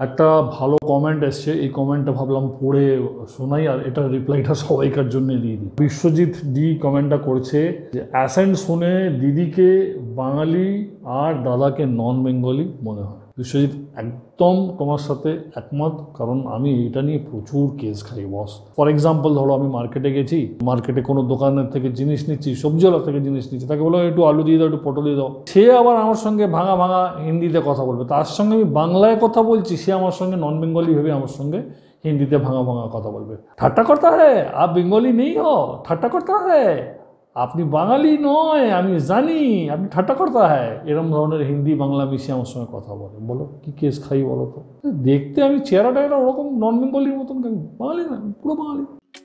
একটা ভালো কমেন্ট এসছে, এই কমেন্টটা ভাবলাম পড়ে শোনাই আর এটার রিপ্লাইটা সবাইকার জন্য দিয়ে দিই। বিশ্বজিৎ ডি কমেন্টটা করছে যে অ্যাসেন্ট শুনে দিদিকে বাঙালি আর দাদাকে নন বেঙ্গলি মনে হয়। বিশ্বজিৎ একদম তোমার সাথে একমত, কারণ আমি এটা নিয়ে প্রচুর কেস খাই বস। ফর এক্সাম্পল ধরো আমি মার্কেটে গেছি, মার্কেটে কোনো দোকানের থেকে জিনিস নিচ্ছি, সবজিওয়ালা থেকে জিনিস নিচ্ছি, তাকে বলো একটু আলু দিয়ে দাও, একটু পটল দিয়ে দাও, সে আবার আমার সঙ্গে ভাঙা ভাঙা হিন্দিতে কথা বলবে। তার সঙ্গে আমি বাংলায় কথা বলছি, সে আমার সঙ্গে নন বেঙ্গলি ভেবে আমার সঙ্গে হিন্দিতে ভাঙা ভাঙা কথা বলবে। ঠাট্টা করতা হ্যায়, আপ বেঙ্গলি নেই হো, ঠাট্টা করতা হ্যায়, আপনি বাঙালি নয় আমি জানি, আপনি ঠাট্টা করতা হ্যায়, এরকম ধরনের হিন্দি বাংলা মিশিয়ে আমার সঙ্গে কথা বলে। বলো কি কেস খাই বলো তো? দেখতে আমি চেহারাটা এটা ওরকম নন বেঙ্গলির মতন, বাঙালি না, পুরো বাঙালি।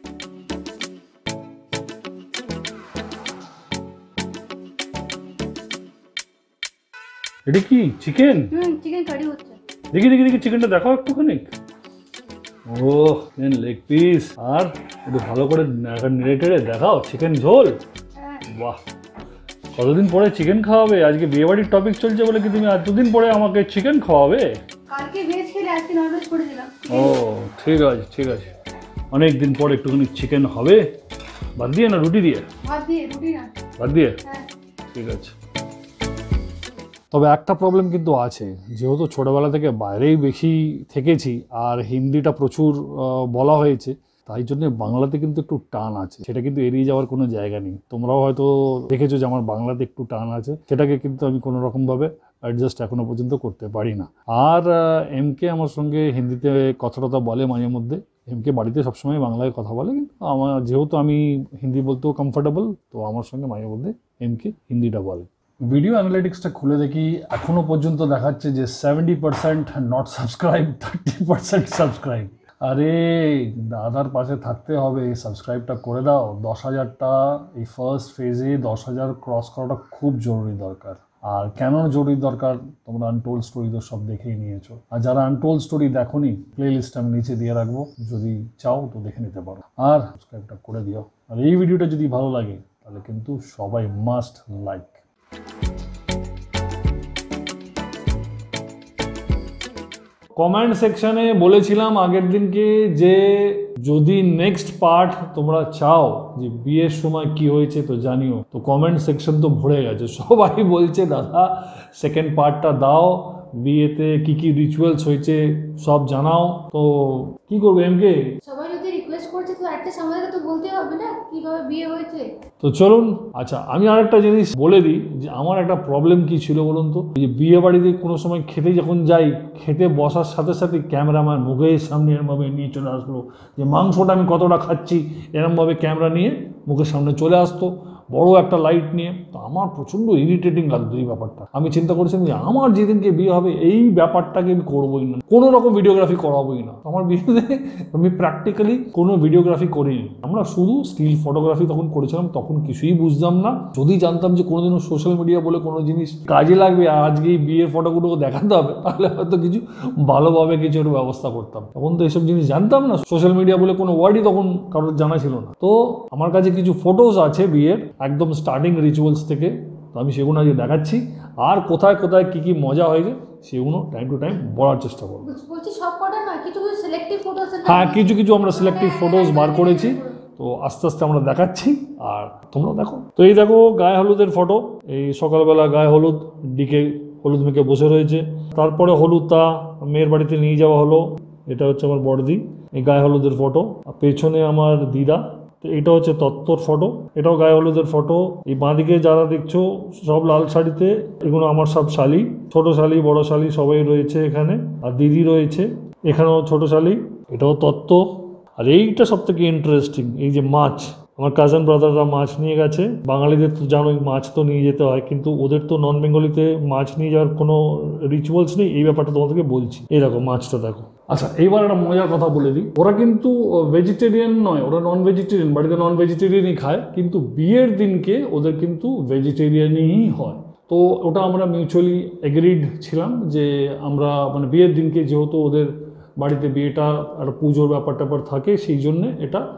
এটা কি চিকেন? চিকেন কারি হচ্ছে। দেখি দেখি দেখি চিকেনটা দেখাও একটুখানি। ও লেগ পিস, আর একটু ভালো করে নেড়ে দেখাও চিকেন ঝোল। বাহ, কতদিন পরে চিকেন খাওয়াবে? আজকে বিয়েবাড়ির টপিক চলছে বলে কি তুমি এতদিন পরে আমাকে চিকেন খাওয়াবে? কালকে ভেজ খেলে আজকে ননভেজ করে দিলাম। ও ঠিক আছে ঠিক আছে, অনেক দিন পরে একটুখানি চিকেন হবে। ভাত দিয়ে না রুটি দিয়ে? ভাত দিয়ে, রুটি না। ভাত দিয়ে, হ্যাঁ ঠিক আছে। তবে একটা প্রবলেম কিন্তু আছে, যেহেতু ছোটোবেলা থেকে বাইরেই বেশি থেকেছি আর হিন্দিটা প্রচুর বলা হয়েছে, তাই জন্য বাংলাতে কিন্তু একটু টান আছে, সেটা কিন্তু এড়িয়ে যাওয়ার কোনো জায়গা নেই। তোমরাও হয়তো দেখেছো যে আমার বাংলাতে একটু টান আছে, সেটাকে কিন্তু আমি কোনো রকমভাবে অ্যাডজাস্ট এখনও পর্যন্ত করতে পারি না। আর এমকে আমার সঙ্গে হিন্দিতে কথা টথা বলে মাঝে মধ্যে, এমকে বাড়িতে সবসময় বাংলায় কথা বলে, কিন্তু আমার যেহেতু আমি হিন্দি বলতেও কমফোর্টেবল, তো আমার সঙ্গে মাঝে মধ্যে এমকে হিন্দিটা বলে। ভিডিও অ্যানালিটিক্সটা খুলে দেখি, এখনও পর্যন্ত দেখাচ্ছে যে 70% নট সাবস্ক্রাইব, 30% সাবস্ক্রাইব। আরে দাদার পাশে থাকতে হবে, সাবস্ক্রাইবটা করে দাও। 10,000টা এই ফার্স্ট ফেজে 10,000 ক্রস করাটা খুব জরুরি দরকার। আর কেন জরুরি দরকার, তোমরা আনটোল্ড স্টোরি তো সব দেখেই নিয়েছো, আর যারা আনটোল্ড স্টোরি দেখোনি প্লে লিস্ট আমি নিচে দিয়ে রাখবো, যদি চাও তো দেখে নিতে পারো। আর সাবস্ক্রাইবটা করে দিও। আর এই ভিডিওটা যদি ভালো লাগে তাহলে কিন্তু সবাই মাস্ট লাইক। কমেন্ট সেকশনে বলেছিলাম আগের দিনকে যে যদি নেক্সট পার্ট তোমরা চাও যে বিয়ের সময় কি হয়েছে তো জানিও, তো কমেন্ট সেকশন তো ভরে গেছে, সবাই বলছে দাদা সেকেন্ড পার্টটা দাও, বিয়েতে কি কি রিচুয়ালস হয়েছে সব জানাও। তো কি করবো এমকে, সবাই যদি রিকোয়েস্ট করছে তো একটা আমাদেরকে তো বলতে হবে না কিভাবে বিয়ে হয়েছে। তো চলুন। আচ্ছা আমি আর একটা জিনিস বলে দিই যে আমার একটা প্রবলেম কি ছিল বলুন তো, যে বিয়ে বাড়িতে কোনো সময় খেতে যখন যাই, খেতে বসার সাথে সাথে ক্যামেরাম্যান মুখের সামনে এরমভাবে নিয়ে চলে আসলো, যে মাংসটা আমি কতটা খাচ্ছি এরমভাবে ক্যামেরা নিয়ে মুখের সামনে চলে আসতো, বড় একটা লাইট নিয়ে। তো আমার প্রচণ্ড ইরিটেটিং লাগতো এই ব্যাপারটা। আমি চিন্তা করেছিলাম যে আমার যেদিনকে বিয়ে হবে এই ব্যাপারটাকে আমি করবোই না, কোনো রকম ভিডিওগ্রাফি করাবোই না। আমার বিয়েতে আমি প্র্যাকটিক্যালি কোনো ভিডিওগ্রাফি করিনি, আমরা শুধু স্টিল ফটোগ্রাফি তখন করেছিলাম, তখন কিছুই বুঝতাম না। যদি জানতাম যে কোনোদিনও সোশ্যাল মিডিয়া বলে কোনো জিনিস কাজে লাগবে আর আজকে এই বিয়ের ফটোগুলো দেখাতে হবে, তাহলে হয়তো কিছু ভালোভাবে কিছু একটা ব্যবস্থা করতাম। তখন তো এইসব জিনিস জানতাম না, সোশ্যাল মিডিয়া বলে কোনো ওয়ার্ডই তখন কারোর জানা ছিল না। তো আমার কাছে কিছু ফটোস আছে বিয়ের একদম স্টার্টিং রিচুয়ালস থেকে, তো আমি সেগুলো আজকে দেখাচ্ছি, আর কোথায় কোথায় কী কী মজা হয়েছে সেগুলো টাইম টু টাইম বলার চেষ্টা করবো। বলছি সব কটা না, কিছু কিছু সিলেক্টিভ ফটোস আছে। হ্যাঁ কিছু কিছু আমরা সিলেক্টিভ ফটোস বার করেছি, তো আস্তে আস্তে আমরা দেখাচ্ছি আর তোমরা দেখো। তো এই দেখো গায়ে হলুদের ফটো, এই সকালবেলা গায়ে হলুদ, ডিকে হলুদ মেখে বসে রয়েছে, তারপরে হলুদটা মেয়ের বাড়িতে নিয়ে যাওয়া হলো। এটা হচ্ছে আমার বড়দি, এই গায়ে হলুদের ফটো, পেছনে আমার দিদা। তো এটা হচ্ছে তত্ত্বর ফটো, এটাও গায়ে হলুদের ফটো। এই বাঁদিকে যারা দেখছো সব লাল শাড়িতে, এগুলো আমার সব শালি, ছোট শালি বড় শালি সবাই রয়েছে এখানে, আর দিদি রয়েছে এখানেও ছোট শালি, এটাও তত্ত্ব। আর এইটা সব থেকে ইন্টারেস্টিং, এই যে মাছ, আমার কাজিন ব্রাদাররা মাছ নিয়ে গেছে। বাঙালিদের তো জানোই মাছ তো নিয়ে যেতে হয়, কিন্তু ওদের তো নন বেঙ্গলিতে মাছ নিয়ে যাওয়ার কোনো রিচুয়ালস নেই, এই ব্যাপারটা তোমাদেরকে বলছি। এই দেখো মাছটা দেখো। আচ্ছা এইবার একটা মজার কথা বলে দিই, ওরা কিন্তু ভেজিটেরিয়ান নয়, ওরা নন ভেজিটেরিয়ান, বাড়িতে নন ভেজিটেরিয়ানই খায়, কিন্তু বিয়ের দিনকে ওদের কিন্তু ভেজিটেরিয়ানই হয়। তো ওটা আমরা মিউচুয়ালি এগ্রিড ছিলাম যে আমরা মানে বিয়ের দিনকে যেহেতু ওদের বাড়িতে বিয়েটা আর পুজোর ব্যাপার ট্যাপার থাকে, সেই জন্যে এটা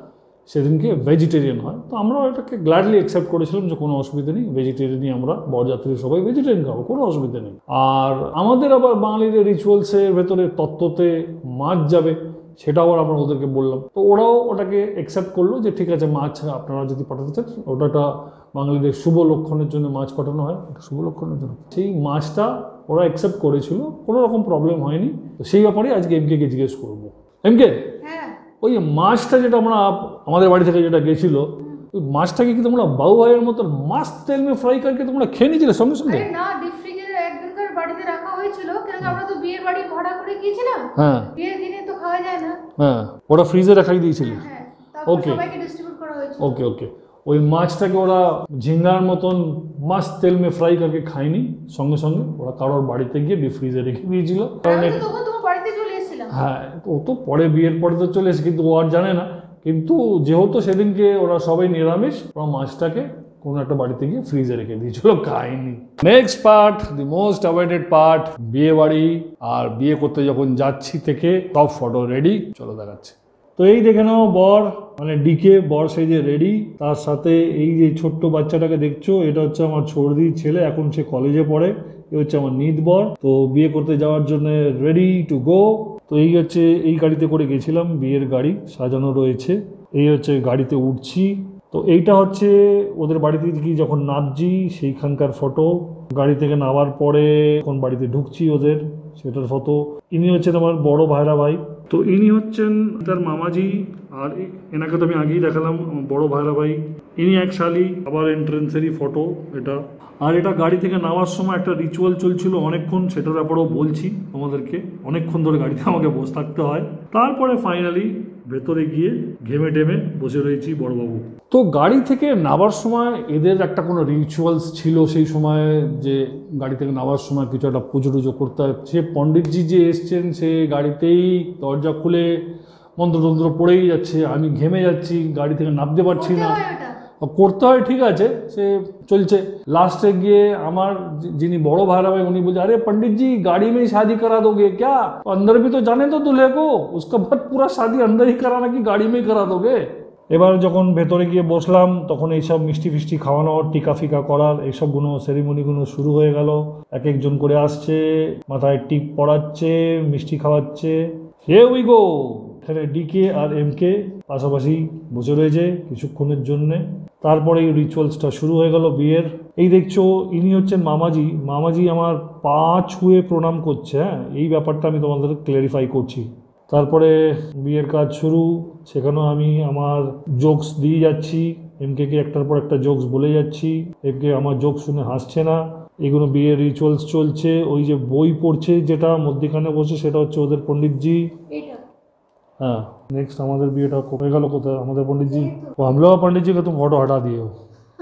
সেদিনকে ভেজিটেরিয়ান হয়। তো আমরাও এটাকে গ্ল্যাডলি অ্যাকসেপ্ট করেছিলাম যে কোনো অসুবিধা নেই, ভেজিটেরিয়ানই আমরা বরযাত্রী সবাই ভেজিটেরিয়ান খাবো, কোনো অসুবিধা নেই। আর আমাদের আবার বাঙালিদের রিচুয়ালসের ভেতরে তত্ত্বতে মাছ যাবে, সেটা আবার আমরা ওদেরকে বললাম। তো ওরাও ওটাকে অ্যাকসেপ্ট করলো যে ঠিক আছে, মাছ আপনারা যদি পাঠাতে চান, ওটা বাঙালিদের শুভ লক্ষণের জন্য মাছ পাঠানো হয়, একটা শুভ লক্ষণের জন্য সেই মাছটা ওরা অ্যাকসেপ্ট করেছিল, কোনো রকম প্রবলেম হয়নি। তো সেই ব্যাপারে আজকে এমকে জিজ্ঞেস করবো। এমকে, হ্যাঁ, ওই মাছটা যেটা আমরা আমাদের বাড়ি থেকে যেটা গেছিল, ওই মাছটাকে কি তোমরা বাবু ভাইয়ের মতো মাছ তেল মে ফ্রাই করকে তোমরা খেয়ে নিয়েছিলে সঙ্গে সঙ্গে? আরে না, ডিপ ফ্রিজে একজনকার বাড়িতে রাখা হয়েছিল, কেন আমরা তো বিয়ের বাড়ি ভাড়া করে গিয়েছিলাম। হ্যাঁ বিয়ের দিনে তো খাওয়া যায় না। হ্যাঁ, ওটা ফ্রিজে রাখাই দিয়েছিলে। হ্যাঁ, তারপর Okay. সবাইকে ডিস্ট্রিবিউট করা হয়েছিল। ওকে ওকে, ওই মাছটাকে ওরা ঝিঙ্গার মতন মাছ তেল মে ফ্রাই করকে খায়নি, সঙ্গে সঙ্গে ওরা কারোর বাড়িতে গিয়ে ডিপ ফ্রিজে রেখে দিয়েছিল। কারণ আমি তো তখন তোমার বাড়িতে চলে এসেছিলাম। হ্যাঁ, ও তো পরে বিয়ের পরে তো চলে এসে, কিন্তু ও আর জানে না। কিন্তু যেহেতু সেদিনকে ওরা সবাই নিরামিষ, ওরা মাছটাকে কোনো একটা বাড়িতে গিয়ে ফ্রিজে রেখে দিয়েছিল, খায়নি। Next part, the most avoided part, বিয়ে বাড়ি আর বিয়ে করতে যখন যাচ্ছি থেকে সব ফটো রেডি, চলো দেখাচ্ছে। তো এই দেখে নাও বর, মানে ডিকে বর সেই যে রেডি, তার সাথে এই যে ছোট্ট বাচ্চাটাকে দেখছো, এটা হচ্ছে আমার ছোড়দির ছেলে, এখন সে কলেজে পড়ে। এ হচ্ছে আমার নিত বর। তো বিয়ে করতে যাওয়ার জন্য রেডি টু গো। তো এই হচ্ছে, এই গাড়িতে করে গেছিলাম, বিয়ের গাড়ি সাজানো রয়েছে। এই হচ্ছে গাড়িতে উঠছি। তো এইটা হচ্ছে ওদের বাড়িতে কি যখন নামছি সেইখানকার ফটো। গাড়ি থেকে নামার পরে কোন বাড়িতে ঢুকছি ওদের, সেটার ফটো। ইনি হচ্ছেন আমার বড় ভাইরা ভাই। তো ইনি হচ্ছেন তার মামাজি, আর এনাকে তো আমি আগেই দেখালাম, আমার বড় ভাইরা ভাই। ইনি এক শালি, আবার এন্ট্রেন্সেরই ফটো এটা। আর এটা গাড়ি থেকে নামার সময় একটা রিচুয়াল চলছিল অনেকক্ষণ, সেটার ব্যাপারেও বলছি তোমাদেরকে। অনেকক্ষণ ধরে গাড়িতে আমাকে বসে থাকতে হয়, তারপরে ফাইনালি ভেতরে গিয়ে ঘেমে টেমে বসে রয়েছি বড়বাবু। তো গাড়ি থেকে নামার সময় এদের একটা কোনো রিচুয়ালস ছিল সেই সময়, যে গাড়ি থেকে নামার সময় কিছু একটা পুজো টুজো করতে হয়। সে পণ্ডিতজি যে এসছেন, সে গাড়িতেই দরজা খুলে মন্ত্রতন্ত্র পড়েই যাচ্ছে, আমি ঘেমে যাচ্ছি, গাড়ি থেকে নামতে পারছি না। করতে হয় ওটা। করতে হয়, ঠিক আছে, সে চলছে। লাস্টে গিয়ে আমার যিনি বড় ভাইরা ভাই, উনি বলছে, আরে पंडित जी गाड़ी में ही शादी करा दोगे क्या? अंदर भी तो जाने दो दूल्हे को, उसका बाद पूरा शादी अंदर ही कराना कि गाड़ी में ही करा दोगे? এবার যখন ভেতরে গিয়ে বসলাম, তখন এইসব মিষ্টি ফিষ্টি খাওয়ানোর, টিকা ফিকা করার এইসবগুলো সেরিমনিগুলো শুরু হয়ে গেল। এক একজন করে আসছে, মাথায় টিপ পড়াচ্ছে, মিষ্টি খাওয়াচ্ছে। Hey we go. এখানে ডিকে আর এমকে পাশাপাশি বসে রয়েছে কিছুক্ষণের জন্যে। তারপরে এই রিচুয়ালসটা শুরু হয়ে গেল বিয়ের। এই দেখছো, ইনি হচ্ছেন মামাজি। মামাজি আমার পা ছুঁয়ে প্রণাম করছে। হ্যাঁ, এই ব্যাপারটা আমি তোমাদের ক্ল্যারিফাই করছি। তারপরে বিয়ের কাজ শুরু, সেখানেও আমি আমার জোকস দিয়ে যাচ্ছি, এমকে একটার পর একটা জোকস বলে যাচ্ছি। এমকে আমার জোক শুনে হাসছে না। এগুলো বিয়ের রিচুয়ালস চলছে। ওই যে বই পড়ছে যেটা মধ্যখানে বসে, সেটা হচ্ছে ওদের পণ্ডিতজি। এইটা हाँ, नेक्स्ट हमारे बीएटा हो गल कोথায় আমাদের पंडित जी। वो हम लोग पंडित जी का तुम फोटो हटा दिए हो।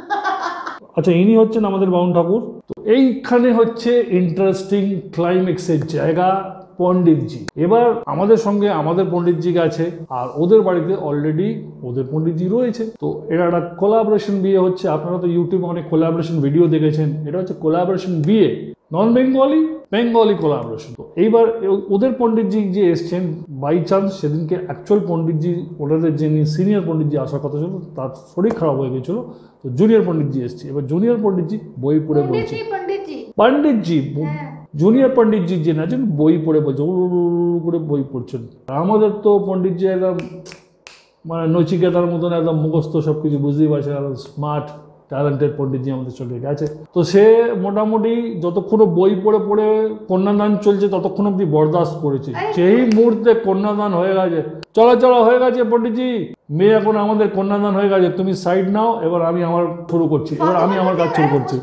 আচ্ছা, ইনি হচ্ছেন আমাদের বাউন ঠাকুর। তো এইখানে হচ্ছে ইন্টারেস্টিং ক্লাইম্যাক্সের জায়গা, পণ্ডিতজি। এবার আমাদের সঙ্গে আমাদের পণ্ডিতজি গেছে, আর ওদের বাড়িতে অলরেডি ওদের পণ্ডিতজি রয়েছে। তো এটা একটা কোলাবোরেশন বিয়ে হচ্ছে। আপনারা তো ইউটিউবে অনেক কোলাবোরেশন ভিডিও দেখেছেন, এটা হচ্ছে কোলাবোরেশন বিয়ে, নন বেঙ্গলি বেঙ্গলি কোলাবোরেশন। তো এইবার ওদের পণ্ডিতজি যে এসছেন, বাই চান্স সেদিনকে অ্যাকচুয়াল পণ্ডিতজি, ওনাদের যিনি সিনিয়র পণ্ডিতজি আসার কথা ছিল, তার শরীর খারাপ হয়ে গেছিলো। তো জুনিয়র পণ্ডিতজি এসছে। এবার জুনিয়র পণ্ডিতজি বই পড়ে বলছে, পণ্ডিতজি জুনিয়র পণ্ডিতজি যে আছেন বই পড়ে বলছে, করে বই পড়ছেন। আমাদের তো পণ্ডিতজি একদম মানে নচিকেতার মতন একদম মুখস্থ সব কিছু বুঝতেই পারছে, স্মার্ট ট্যালেন্টেড পণ্ডিতজি আমাদের সঙ্গে গেছে। তো সে মোটামুটি যতক্ষণ বই পড়ে পড়ে কন্যাদান চলছে ততক্ষণ অব্দি বরদাস্ত করেছে। সেই মুহূর্তে কন্যাদান হয়ে গেছে, চলো চলো হয়ে গেছে পণ্ডিতজি, মেয়ে এখন আমাদের কন্যাদান হয়ে গেছে, তুমি সাইড নাও, এবার আমি আমার শুরু করছি, এবার আমি আমার কাজ शुरू করছি।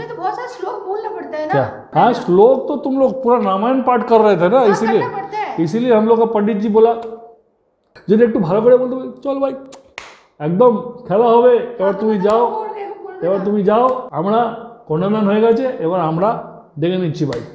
क्या? हाँ, श्लोक तो तुम लोग पूरा रामायण पाठ कर रहे थे ना, इसीलिए हम लोग का पंडित जी बोला যদি একটু ভালো করে বলতে, চল ভাই একদম খেলা হবে, এবার তুমি যাও, এবার তুমি যাও, আমরা কন্যাদান হয়ে গেছে, এবার আমরা দেখে নিচ্ছি ভাই।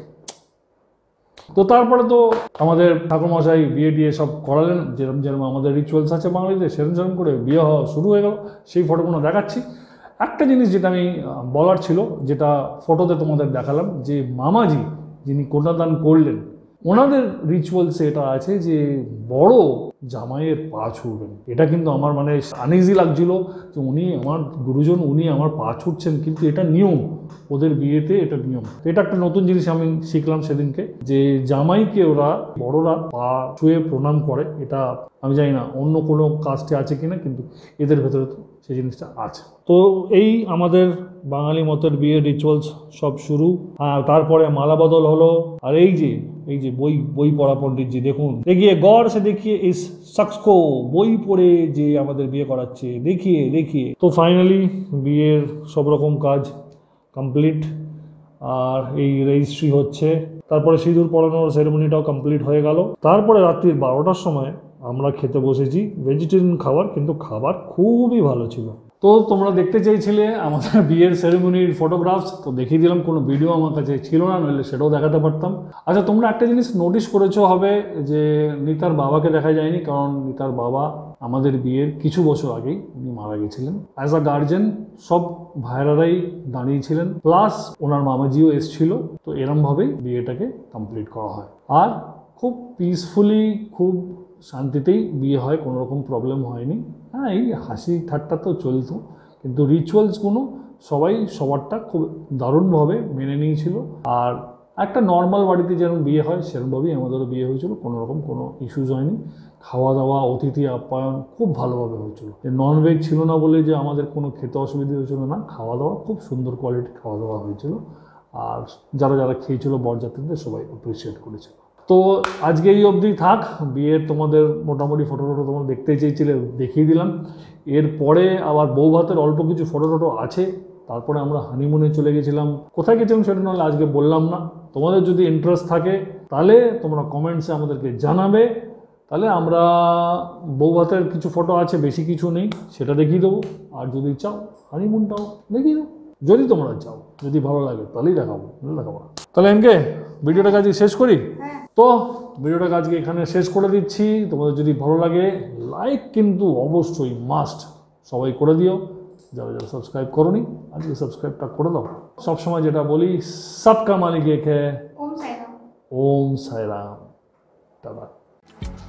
তো তারপরে তো আমাদের ঠাকুরমশাই বিয়ে টিয়ে সব করালেন, যেরকম যেরকম আমাদের রিচুয়ালস আছে বাঙালিতে, সেরকম সেরকম করে বিয়ে হওয়া শুরু হয়ে গেল। সেই ফটোগুলো দেখাচ্ছি। একটা জিনিস যেটা আমি বলার ছিল, যেটা ফটোতে তোমাদের দেখালাম, যে মামাজি যিনি কন্যাদান করলেন, ওনাদের রিচুয়ালসে এটা আছে যে বড় জামাইয়ের পা ছুঁড়বেন। এটা কিন্তু আমার মানে আনইজি লাগছিল যে উনি আমার গুরুজন, উনি আমার পা ছুটছেন, কিন্তু এটা নিয়ম, ওদের বিয়েতে এটা নিয়ম। এটা একটা নতুন জিনিস আমি শিখলাম সেদিনকে, যে জামাইকে ওরা বড়রা পা ছুঁয়ে প্রণাম করে। এটা আমি জানি না অন্য কোনো কাস্টে আছে কিনা, কিন্তু এদের ভেতরে তো সেই জিনিসটা আছে। তো এই আমাদের বাঙালি মতের বিয়ের রিচুয়ালস সব শুরু। তারপরে মালা বদল হলো। আর এই যে বই পড়া পণ্ডিতজি দেখুন, এগিয়ে গড় সে দেখিয়ে এই শখসকো, বই পড়ে যে আমাদের বিয়ে করাচ্ছে, দেখিয়ে। তো ফাইনালি বিয়ের সব রকম কাজ কমপ্লিট, আর এই রেজিস্ট্রি হচ্ছে, তারপরে সিঁদুর পরানোর সেরেমনিটাও কমপ্লিট হয়ে গেল। তারপরে রাত্রির 12টার সময় আমরা খেতে বসেছি ভেজিটেরিয়ান খাবার, কিন্তু খাবার খুবই ভালো ছিল। তো তোমরা দেখতে চেয়েছিলে আমাদের বিয়ের সেরেমনির ফটোগ্রাফস, তো দেখিয়ে দিলাম। কোনো ভিডিও আমার কাছে ছিল না, নইলে সেটাও দেখাতে পারতাম। আচ্ছা, তোমরা একটা জিনিস নোটিস করেছো হবে যে নিতার বাবাকে দেখা যায়নি, কারণ নিতার বাবা আমাদের বিয়ের কিছু বছর আগেই উনি মারা গেছিলেন। অ্যাজ আ গার্জেন সব ভাইয়েরাই দাঁড়িয়েছিলেন, প্লাস ওনার মামাজিও এসছিল। তো এরমভাবেই বিয়েটাকে কমপ্লিট করা হয়, আর খুব পিসফুলি, খুব শান্তিতেই বিয়ে হয়, কোনো রকম প্রবলেম হয়নি। হ্যাঁ, এই হাসি ঠাট্টা তো চলতো, কিন্তু রিচুয়ালসগুলো সবাই সবারটা খুব দারুণভাবে মেনে নিয়েছিল। আর একটা নর্মাল বাড়িতে যেরকম বিয়ে হয় সেরকমভাবেই আমাদেরও বিয়ে হয়েছিল, কোনো রকম কোনো ইস্যুস হয়নি। খাওয়া দাওয়া, অতিথি আপ্যায়ন খুব ভালোভাবে হয়েছিল। ননভেজ ছিল না বলে যে আমাদের কোনো খেতে অসুবিধা হয়েছিল না, খাওয়া দাওয়া খুব সুন্দর কোয়ালিটির খাওয়া দাওয়া হয়েছিল। আর যারা খেয়েছিল বরযাত্রীদের সবাই অ্যাপ্রিসিয়েট করেছিল। তো আজকে এই অবধি থাক। বিয়ের তোমাদের মোটামুটি ফটো তোমরা দেখতে চেয়েছিলে, দেখিয়ে দিলাম। এরপরে আবার বউ ভাতের অল্প কিছু ফটো আছে। তারপরে আমরা হানিমুনে চলে গেছিলাম। কোথায় গেছিলাম সেটা নাহলে আজকে বললাম না। তোমাদের যদি ইন্টারেস্ট থাকে তাহলে তোমরা কমেন্টসে আমাদেরকে জানাবে, তাহলে আমরা বউ ভাতের কিছু ফটো আছে, বেশি কিছু নেই, সেটা দেখিয়ে দেবো। আর যদি চাও হানিমুনটাও দেখিয়ে দেবো, যদি তোমরা চাও। যদি ভালো লাগে তাহলেই দেখাবো, দেখাবো না। তাহলে এমকে ভিডিওটাকে আজকে শেষ করি। তো ভিডিওটাকে আজকে এখানে শেষ করে দিচ্ছি। তোমাদের যদি ভালো লাগে লাইক কিন্তু অবশ্যই মাস্ট সবাই করে দিও। যারা সাবস্ক্রাইব করোনি আজকে সাবস্ক্রাইবটা করে দাও। সবসময় যেটা বলি, সবকা মালিক এক হ্যায়। ওম সাইরাম। ওম সাইরাম। টাটা।